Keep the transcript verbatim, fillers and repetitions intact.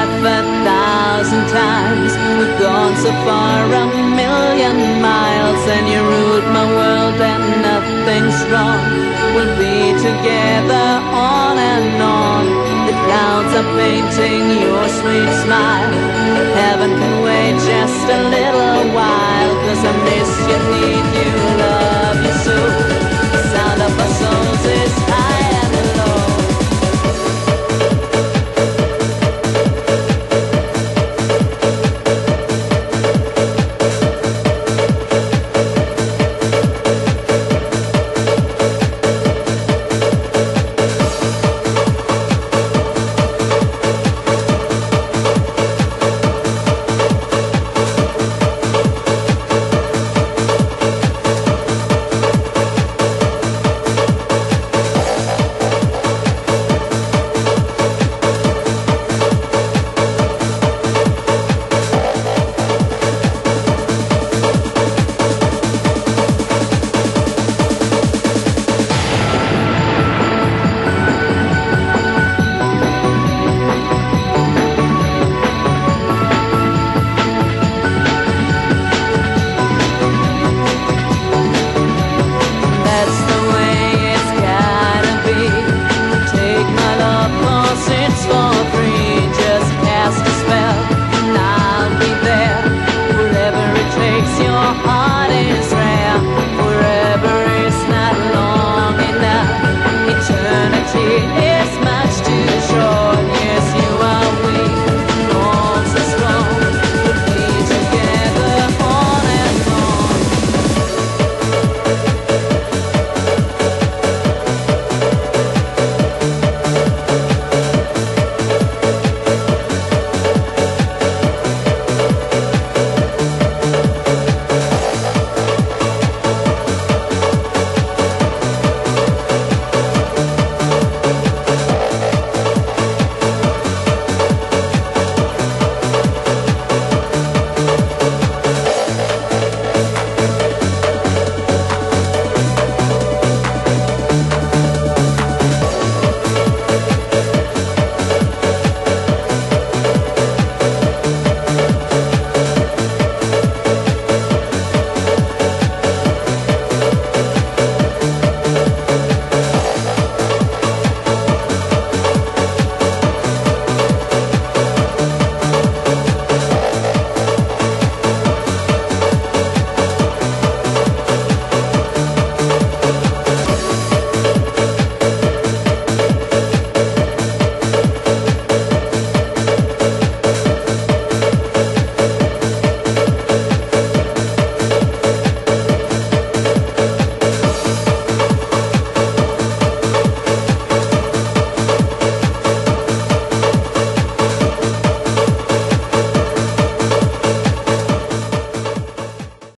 life a thousand times. We've gone so far, a million miles, and you ruled my world and nothing's wrong. We'll be together on and on. The clouds are painting your sweet smile. Heaven can wait just a little while, 'cause I miss you, need you, love you so.